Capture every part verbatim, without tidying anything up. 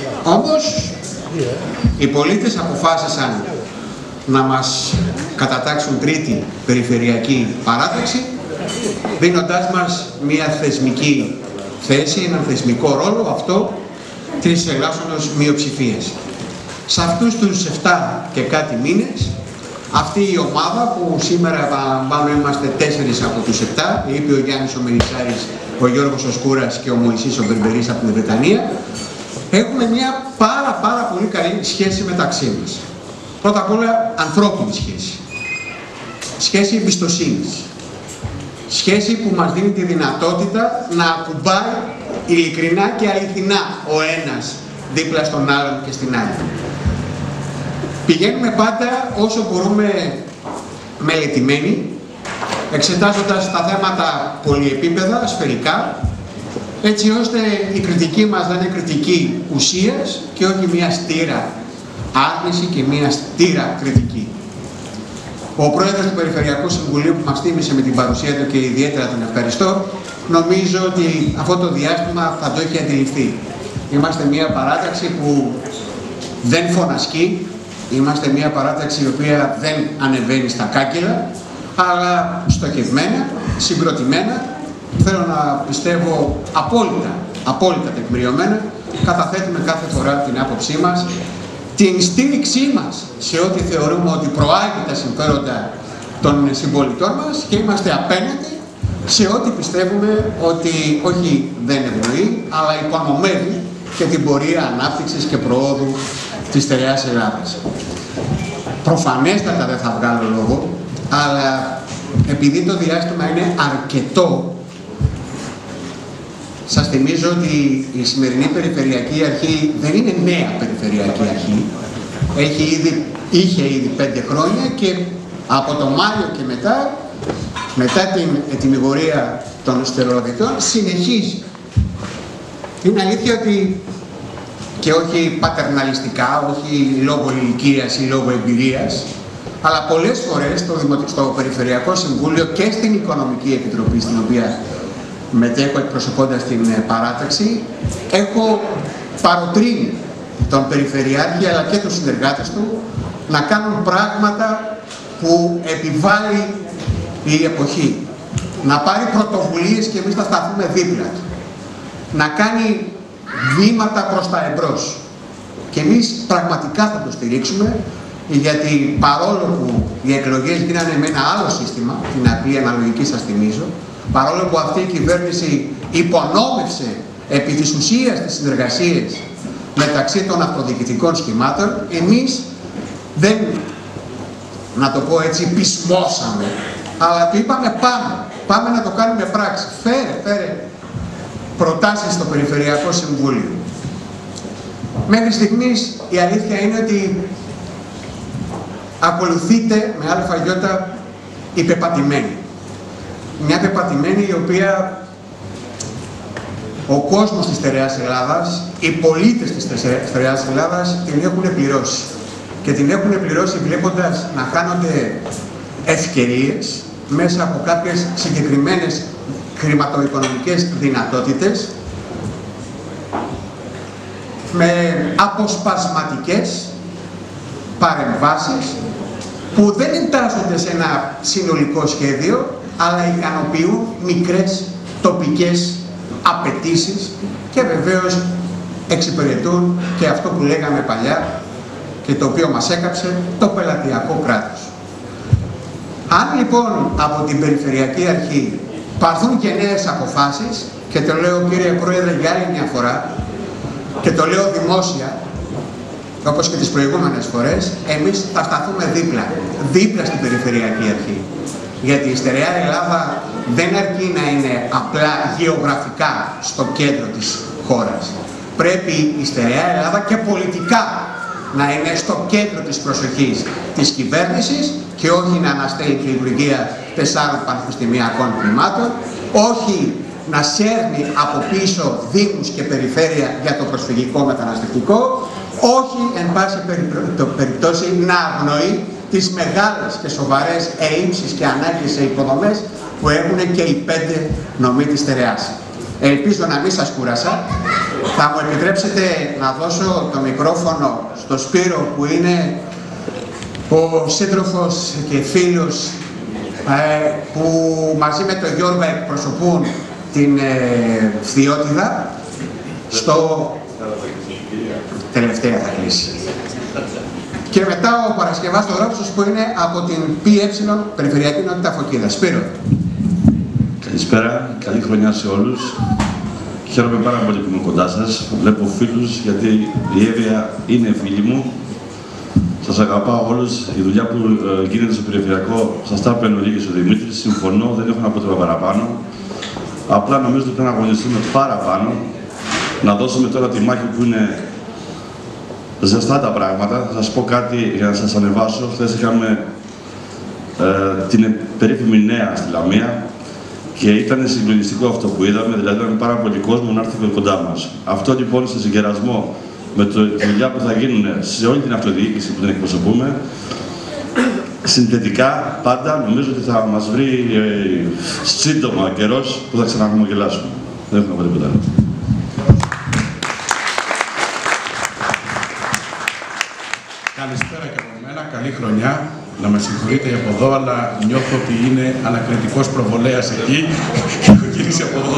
Όμως, οι πολίτες αποφάσισαν να μας κατατάξουν τρίτη περιφερειακή παράταξη, δίνοντάς μας μια θεσμική θέση, έναν θεσμικό ρόλο, αυτό της ελάσσονος μειοψηφίας. Σε αυτούς τους εφτά και κάτι μήνες, αυτή η ομάδα που σήμερα επαναλαμβάνω είμαστε τέσσερις από τους επτά, είπε ο Γιάννης ο Μελισσάρης, ο Γιώργος ο Σκούρας και ο Μωυσής ο Μπερμπερής από την Βρετανία, έχουμε μια πάρα πάρα πολύ καλή σχέση μεταξύ μας. Πρώτα απ' όλα ανθρώπινη σχέση, σχέση εμπιστοσύνης, σχέση που μας δίνει τη δυνατότητα να ακουμπάει ειλικρινά και αληθινά ο ένας δίπλα στον άλλον και στην άλλη. Πηγαίνουμε πάντα όσο μπορούμε μελετημένοι, εξετάζοντας τα θέματα πολυεπίπεδα, σφαιρικά, έτσι ώστε η κριτική μας να είναι κριτική ουσίας και όχι μια στήρα άρνηση και μια στήρα κριτική. Ο πρόεδρος του Περιφερειακού Συμβουλίου που μας τίμησε με την παρουσία του και ιδιαίτερα τον ευχαριστώ, νομίζω ότι αυτό το διάστημα θα το έχει αντιληφθεί. Είμαστε μια παράταξη που δεν φωνασκεί, είμαστε μια παράταξη η οποία δεν ανεβαίνει στα κάγκελα, αλλά στοχευμένα, συγκροτημένα, θέλω να πιστεύω απόλυτα, απόλυτα τεκμηριωμένα, καταθέτουμε κάθε φορά την άποψή μας, την στήριξή μας σε ό,τι θεωρούμε ότι προάγει τα συμφέροντα των συμπολιτών μας και είμαστε απέναντι σε ό,τι πιστεύουμε ότι όχι δεν ευνοεί, αλλά υπονομεύει και την πορεία ανάπτυξης και προόδου της στερεάς Ελλάδας. Προφανέστατα δεν θα βγάλω λόγο, αλλά επειδή το διάστημα είναι αρκετό, σας θυμίζω ότι η σημερινή Περιφερειακή Αρχή δεν είναι νέα Περιφερειακή Αρχή. Έχει ήδη, είχε ήδη πέντε χρόνια και από το Μάιο και μετά, μετά την ετυμηγορία των στερεοδιτών, συνεχίζει. Είναι αλήθεια ότι, και όχι πατερναλιστικά, όχι λόγω ηλικίας ή λόγω εμπειρίας, αλλά πολλές φορές στο, Δημοτικό, στο Περιφερειακό Συμβούλιο και στην Οικονομική Επιτροπή, στην οποία μετέχω εκπροσωπώντας την παράταξη, έχω παροτρύνει τον Περιφερειάρχη αλλά και τους συνεργάτες του να κάνουν πράγματα που επιβάλλει η εποχή. Να πάρει πρωτοβουλίες και εμείς θα σταθούμε δίπλα του. Να κάνει βήματα προς τα εμπρός. Και εμείς πραγματικά θα το στηρίξουμε, γιατί παρόλο που οι εκλογές γίνανε με ένα άλλο σύστημα, την απλή αναλογική σας θυμίζω, παρόλο που αυτή η κυβέρνηση υπονόμευσε επί της ουσίας τις συνεργασίες μεταξύ των αυτοδιοικητικών σχημάτων, εμείς δεν, να το πω έτσι, πεισμώσαμε, αλλά του είπαμε πάμε, πάμε να το κάνουμε πράξη. Φέρε, φέρε προτάσεις στο Περιφερειακό Συμβούλιο. Μέχρι στιγμής η αλήθεια είναι ότι ακολουθείται με αλφαγιώτα η πεπατημένη. Μια πεπατημένη η οποία ο κόσμος της στερεάς Ελλάδας, οι πολίτες της στερεάς Ελλάδας την έχουν πληρώσει. Και την έχουν πληρώσει βλέποντας να χάνονται ευκαιρίες μέσα από κάποιες συγκεκριμένες χρηματοοικονομικές δυνατότητες, με αποσπασματικές παρεμβάσεις που δεν εντάσσονται σε ένα συνολικό σχέδιο, αλλά ικανοποιούν μικρές τοπικές απαιτήσεις και βεβαίως εξυπηρετούν και αυτό που λέγαμε παλιά και το οποίο μας έκαψε, το πελατειακό κράτος. Αν λοιπόν από την Περιφερειακή Αρχή πάρθουν και νέες αποφάσεις, και το λέω κύριε Πρόεδρε για άλλη μια φορά και το λέω δημόσια, όπως και τις προηγούμενες φορές, εμείς θα σταθούμε δίπλα, δίπλα στην Περιφερειακή Αρχή. Γιατί η στερεά Ελλάδα δεν αρκεί να είναι απλά γεωγραφικά στο κέντρο της χώρας. Πρέπει η στερεά Ελλάδα και πολιτικά να είναι στο κέντρο της προσοχής της κυβέρνησης και όχι να αναστέλει τη λειτουργία τεσσάρων πανεπιστημιακών τμήματων, όχι να σέρνει από πίσω δήμους και περιφέρεια για το προσφυγικό μεταναστευτικό, όχι εν πάση περιπτώσει να αγνοεί τις μεγάλες και σοβαρές ελλείψεις και ανάγκες σε υποδομές που έχουν και οι πέντε νομοί της στερεάς. Ελπίζω να μην σας κούρασα. Θα μου επιτρέψετε να δώσω το μικρόφωνο στο Σπύρο, που είναι ο σύντροφος και φίλος ε, που μαζί με τον Γιώργο εκπροσωπούν την ε, Φθιώτιδα. Στο τελευταία θα κλείσει. Και μετά ο Παρασκευάς Δωρόψος, που είναι από την ΠΕ, Περιφερειακή Ενότητα Φωκίδα. Σπύρο. Καλησπέρα, καλή χρονιά σε όλους. Χαίρομαι πάρα πολύ που είμαι κοντά σας. Βλέπω φίλους, γιατί η Εύβοια είναι φίλη μου. Σας αγαπάω όλους. Η δουλειά που ε, γίνεται στο Περιφερειακό, σας τα είπε νωρίτερα ο Δημήτρης. Συμφωνώ, δεν έχω να πω τίποτα παραπάνω. Απλά νομίζω ότι πρέπει να αγωνιστούμε παραπάνω. Να δώσουμε τώρα τη μάχη που είναι ζεστά τα πράγματα. Θα σας πω κάτι για να σας ανεβάσω. Χθες είχαμε ε, την περίφημη Νέα στη Λαμία. Και ήταν συγκλονιστικό αυτό που είδαμε, δηλαδή ήταν πάρα πολύ κόσμο να έρθει κοντά μας. Αυτό λοιπόν σε συγκερασμό με το, τη δουλειά που θα γίνουν σε όλη την αυτοδιοίκηση που την εκπροσωπούμε, συνθετικά πάντα νομίζω ότι θα μας βρει ε, σύντομα καιρός που θα ξαναχαμογελάσουμε. Δεν έχουμε να πω τίποτα άλλο. Καλησπέρα και από μένα, καλή χρονιά. Να με συγχωρείτε από εδώ, αλλά νιώθω ότι είναι ανακριτικός προβολέας εκεί και έχω γυρίσει από εδώ.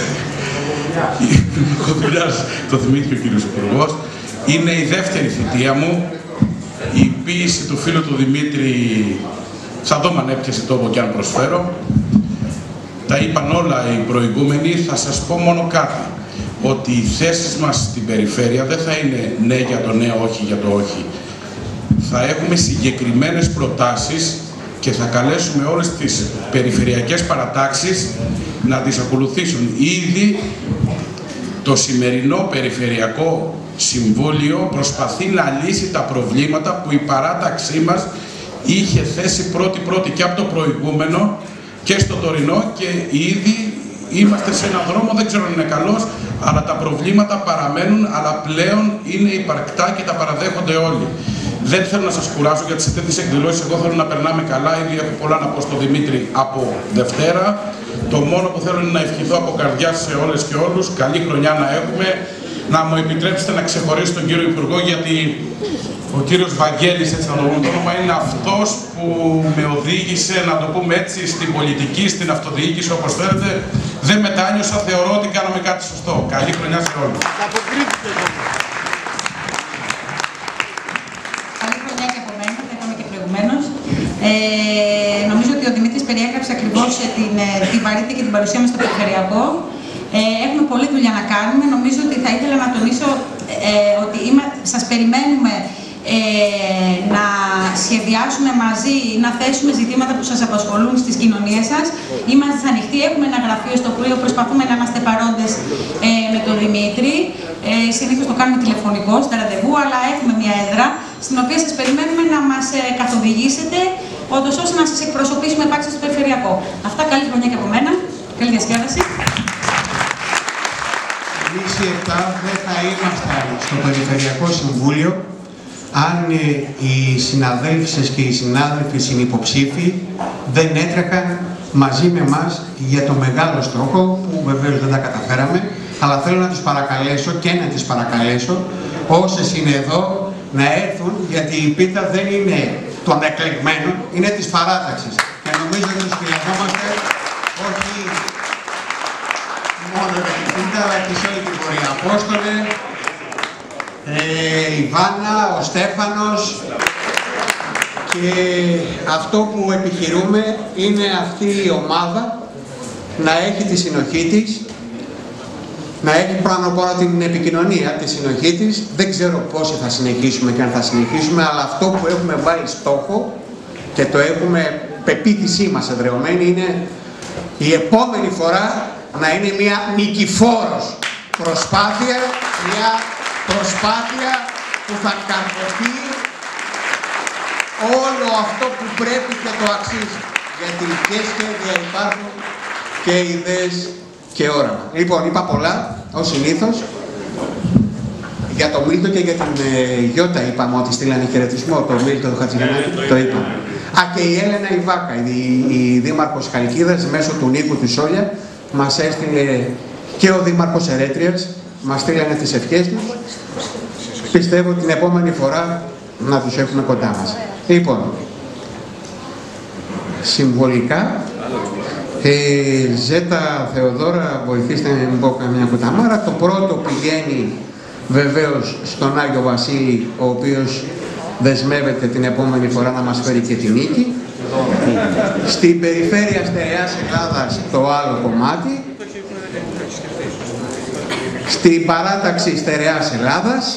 Έχω δουλειάς, το θυμήθηκε ο κύριος Υπουργός. Είναι η δεύτερη θητεία μου. Η ποίηση του φίλου του Δημήτρη, θα δω αν έπιασε τόπο και αν προσφέρω. Τα είπαν όλα οι προηγούμενοι, θα σας πω μόνο κάτι. Ότι οι θέσεις μας στην περιφέρεια δεν θα είναι ναι για το ναι, όχι για το όχι. Θα έχουμε συγκεκριμένες προτάσεις και θα καλέσουμε όλες τις περιφερειακές παρατάξεις να τις ακολουθήσουν. Ήδη το σημερινό Περιφερειακό Συμβούλιο προσπαθεί να λύσει τα προβλήματα που η παράταξή μας είχε θέσει πρώτη-πρώτη και από το προηγούμενο και στο τωρινό, και ήδη είμαστε σε έναν δρόμο, δεν ξέρω αν είναι καλός, αλλά τα προβλήματα παραμένουν, αλλά πλέον είναι υπαρκτά και τα παραδέχονται όλοι. Δεν θέλω να σας κουράσω, γιατί σε τέτοιες εκδηλώσεις εγώ θέλω να περνάμε καλά. Ήδη έχω πολλά να πω στο Δημήτρη από Δευτέρα. Το μόνο που θέλω είναι να ευχηθώ από καρδιά σε όλες και όλους. Καλή χρονιά να έχουμε. Να μου επιτρέψετε να ξεχωρίσω τον κύριο Υπουργό, γιατί ο κύριος Βαγγέλης, έτσι να το πούμε το όνομα, είναι αυτός που με οδήγησε, να το πούμε έτσι, στην πολιτική, στην αυτοδιοίκηση, όπως θέλετε. Δεν μετάνιωσα, θεωρώ ότι κάναμε κάτι σωστό. Καλή χρονιά σε όλους. Ε, νομίζω ότι ο Δημήτρης περιέγραψε ακριβώς την, τη βαρύτητα και την παρουσία μας στο Περιφερειακό. Ε, έχουμε πολλή δουλειά να κάνουμε. Νομίζω ότι θα ήθελα να τονίσω ε, ότι είμα, σας περιμένουμε ε, να σχεδιάσουμε μαζί, να θέσουμε ζητήματα που σας απασχολούν στις κοινωνίες σας. Είμαστε ανοιχτοί, έχουμε ένα γραφείο στο οποίο προσπαθούμε να είμαστε παρόντες ε, με τον Δημήτρη. Ε, συνήθως το κάνουμε τηλεφωνικό, στα ραντεβού, αλλά έχουμε μια έδρα στην οποία σας περιμένουμε να μας ε, καθοδηγήσετε, όντως ώστε να σας εκπροσωπήσουμε πάλι στο Περιφερειακό. Αυτά, καλή χρονιά και από μένα. Καλή διασκέδαση. Εμείς οι επτά δεν θα ήμασταν στο Περιφερειακό Συμβούλιο αν ε, οι συναδέλφισες και οι συνάδελφοι συνυποψήφοι δεν έτρεχαν μαζί με εμάς για το μεγάλο στόχο, που βεβαίως δεν τα καταφέραμε, αλλά θέλω να τους παρακαλέσω και να τις παρακαλέσω όσες είναι εδώ να έρθουν, γιατί η πίτα δεν είναι των εκλεγμένων, είναι της παράταξης. Και νομίζω ότι τους χρειαζόμαστε όχι μόνο για την πίτα, αλλά και σε όλη την πορεία. Απόστολε, ε, η Βάνα, ο Στέφανος, και αυτό που επιχειρούμε είναι αυτή η ομάδα να έχει τη συνοχή της, να έχει πάνω απ' όλα την επικοινωνία, τη συνοχή της. Δεν ξέρω πόσοι θα συνεχίσουμε και αν θα συνεχίσουμε, αλλά αυτό που έχουμε βάλει στόχο και το έχουμε πεποίθησή μας εδραιωμένη είναι η επόμενη φορά να είναι μια νικηφόρος προσπάθεια, μια προσπάθεια που θα καρποθεί όλο αυτό που πρέπει και το αξίζει. Γιατί και σχέδια υπάρχουν και ιδέες και όραμα. Λοιπόν, είπα πολλά, ως συνήθως. Για το Μίλτο και για την ε, Γιώτα είπαμε ότι στείλανε χαιρετισμό, το Μίλτο του Χατζηγιαννάκη, το είπαμε. Α, και η Έλενα Ιβάκα, η, η δήμαρχος Χαλκίδας, μέσω του Νίκου της Σόλια, μας έστειλε, και ο δήμαρχος Ερέτριας, μας στείλανε τις ευχές τους. Πιστεύω την επόμενη φορά να τους έχουμε κοντά μας. Λοιπόν, συμβολικά, ε, Ζέτα Θεοδώρα, βοηθήστε να μην πω καμία κουταμάρα. Το πρώτο πηγαίνει βεβαίως στον Άγιο Βασίλη, ο οποίος δεσμεύεται την επόμενη φορά να μας φέρει και τη νίκη. Στην περιφέρεια Στερεάς Ελλάδας το άλλο κομμάτι. Στην παράταξη Στερεάς Ελλάδας.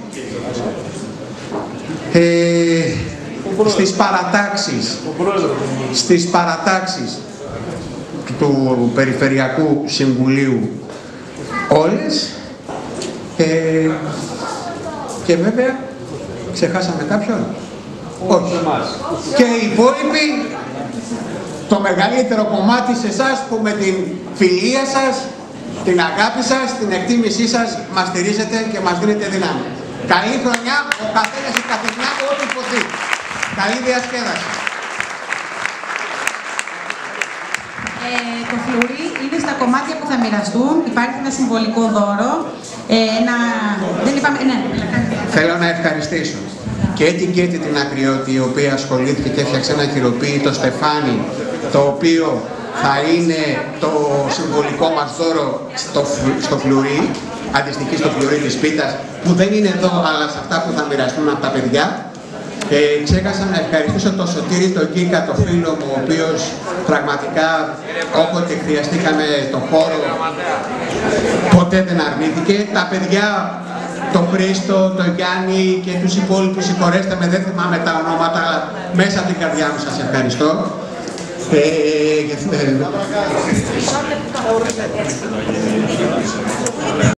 Ε, στις παρατάξεις, στις παρατάξεις του Περιφερειακού Συμβουλίου όλες. Ε, και βέβαια ξεχάσαμε κάποιον. Όχι. Και οι υπόλοιποι, το μεγαλύτερο κομμάτι σε εσάς που με την φιλία σας, την αγάπη σας, την εκτίμησή σας μας στηρίζετε και μας δίνετε δύναμη. Καλή χρονιά, ο καθένας η καθημερινά ό,τι υποθεί. Καλή διασκέδαση. Ε, το φλουρί είναι στα κομμάτια που θα μοιραστούν. Υπάρχει ένα συμβολικό δώρο. Ε, ένα... Δεν είπαμε... Ναι, θέλω να ευχαριστήσω και την Κέτη την Ακριώτη, η οποία ασχολήθηκε και έφτιαξε ένα χειροποίητο στεφάνι, το οποίο θα είναι το συμβολικό μας δώρο στο, στο φλουρί, αντιστοιχεί στο φλουρί της πίτας, που δεν είναι εδώ, αλλά σε αυτά που θα μοιραστούν από τα παιδιά. Και ξέχασα να ευχαριστήσω τον Σωτήρη, τον Κίκα, τον φίλο μου, ο οποίος πραγματικά όποτε χρειαστήκαμε τον χώρο, ποτέ δεν αρνήθηκε. Τα παιδιά, τον Χρήστο, τον Γιάννη και τους υπόλοιπους, συγχωρέστε με, δεν θυμάμαι τα ονόματα, αλλά μέσα από την καρδιά μου σας ευχαριστώ. Ε,